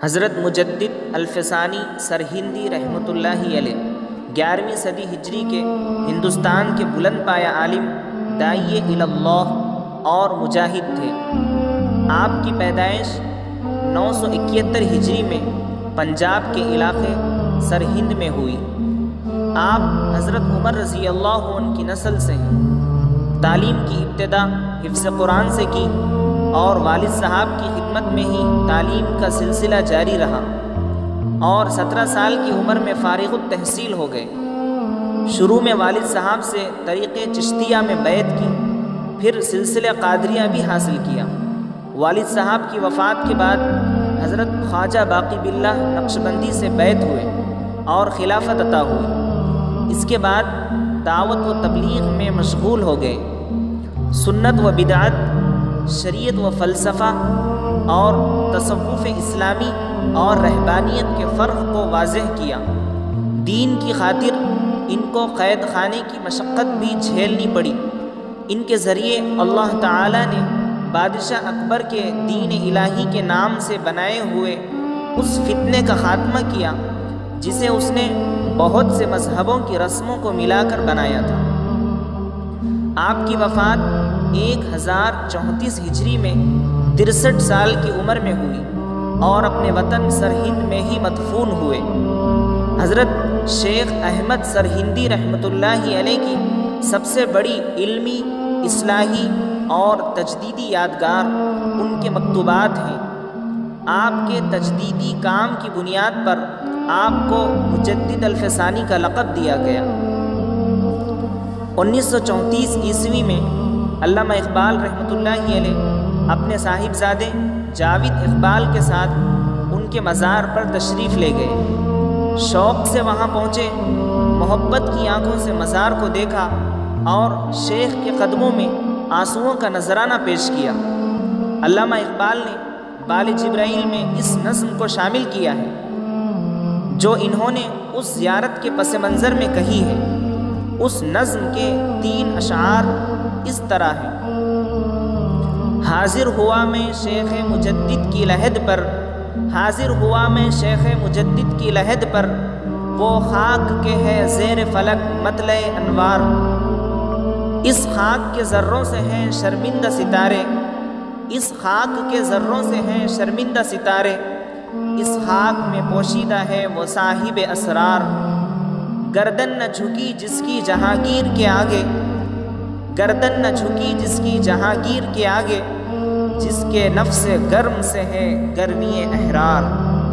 حضرت مجدد الفسانی سرہندی رحمۃ اللہ علیہ 11ویں صدی ہجری کے ہندوستان کے بلند پایہ عالم، داعی اللہ اور مجاہد تھے۔ آپ کی پیدائش 971 ہجری میں پنجاب کے علاقے سرہند میں ہوئی۔ آپ حضرت عمر رضی اللہ عنہ کی نسل سے ہیں۔ تعلیم کی ابتدا حفظ قرآن سے کی اور والد صاحب کی خدمت میں ہی تعلیم کا سلسلہ جاری رہا اور 17 سال کی عمر میں فارغ التحصیل ہو گئے۔ شروع میں والد صاحب سے طریقے چشتیہ میں بیعت کی، پھر سلسلہ قادریہ بھی حاصل کیا۔ والد صاحب کی وفات کے بعد حضرت خواجہ باقی باللہ نقشبندی سے بیعت ہوئے اور خلافت عطا ہوئی۔ اس کے بعد دعوت و تبلیغ میں مشغول ہو گئے۔ سنت و بدعت، شریعت و فلسفہ اور تصوف اسلامی اور رہبانیت کے فرق کو واضح کیا۔ دین کی خاطر ان کو قید خانے کی مشقت بھی جھیلنی پڑی۔ ان کے ذریعے اللہ تعالیٰ نے بادشاہ اکبر کے دین الہی کے نام سے بنائے ہوئے اس فتنے کا خاتمہ کیا جسے اس نے بہت سے مذہبوں کی رسموں کو ملا کر بنایا تھا۔ آپ کی وفات 1034 ہجری میں 63 سال کی عمر میں ہوئی اور اپنے وطن سرہند میں ہی مدفون ہوئے۔ حضرت شیخ احمد سرہندی رحمۃ اللہ علیہ کی سب سے بڑی علمی، اصلاحی اور تجدیدی یادگار ان کے مکتوبات ہیں۔ آپ کے تجدیدی کام کی بنیاد پر آپ کو مجدد الفسانی کا لقب دیا گیا۔ 1934 عیسوی میں علامہ اقبال رحمۃ اللہ علیہ اپنے صاحبزادے جاوید اقبال کے ساتھ ان کے مزار پر تشریف لے گئے۔ شوق سے وہاں پہنچے، محبت کی آنکھوں سے مزار کو دیکھا اور شیخ کے قدموں میں آنسوؤں کا نذرانہ پیش کیا۔ علامہ اقبال نے بال جبرائیل میں اس نظم کو شامل کیا ہے جو انہوں نے اس زیارت کے پس منظر میں کہی ہے۔ اس نظم کے 3 اشعار اس طرح ہیں: حاضر ہوا میں شیخ مجدد کی لحد پر، حاضر ہوا میں شیخ مجدد کی لحد پر، وہ خاک کے ہے زیر فلک مطلع انوار۔ اس خاک کے ذروں سے ہیں شرمندہ ستارے، اس خاک کے ذروں سے ہیں شرمندہ ستارے، اس خاک میں پوشیدہ ہے وہ صاحب اسرار۔ گردن نہ جھکی جس کی جہانگیر کے آگے، گردن نہ جھکی جس کی جہانگیر کے آگے، جس کے نفس گرم سے ہے گرمی احرار۔